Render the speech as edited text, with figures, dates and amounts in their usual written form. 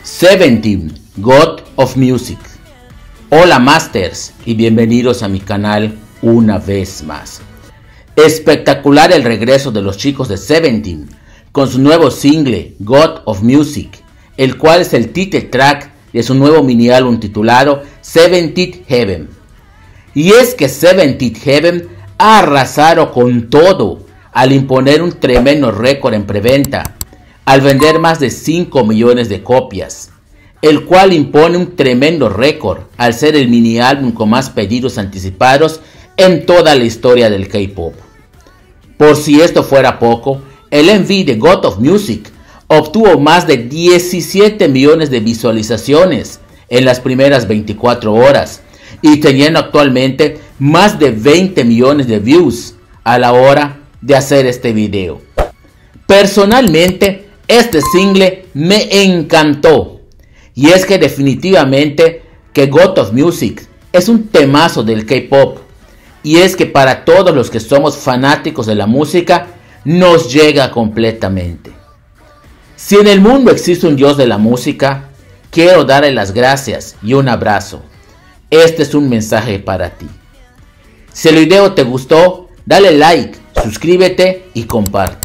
Seventeen, God of Music. Hola Masters y bienvenidos a mi canal una vez más. Espectacular el regreso de los chicos de Seventeen con su nuevo single God of Music, el cual es el title track de su nuevo mini álbum titulado Seventeen Heaven. Y es que Seventeen Heaven ha arrasado con todo al imponer un tremendo récord en preventa, al vender más de 5 millones de copias, el cual impone un tremendo récord al ser el mini álbum con más pedidos anticipados en toda la historia del K-pop. Por si esto fuera poco, el MV de God of Music obtuvo más de 17 millones de visualizaciones en las primeras 24 horas y teniendo actualmente más de 20 millones de views a la hora de hacer este video. Personalmente, este single me encantó, y es que definitivamente que God of Music es un temazo del K-pop, y es que para todos los que somos fanáticos de la música nos llega completamente. Si en el mundo existe un dios de la música, quiero darle las gracias y un abrazo. Este es un mensaje para ti. Si el video te gustó, dale like, suscríbete y comparte.